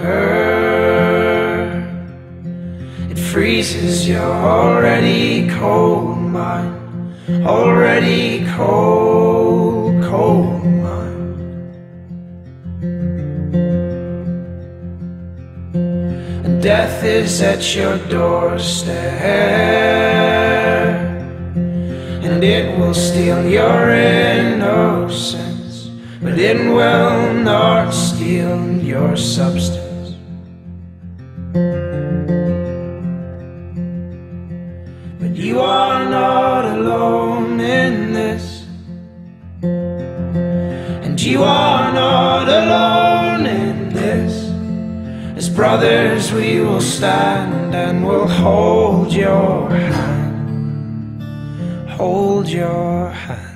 It freezes your already cold mind, already cold, cold mind. And death is at your doorstep, and it will steal your innocence, but it will not steal your substance. But you are not alone in this, and you are not alone in this. As brothers we will stand and we'll hold your hand, hold your hand.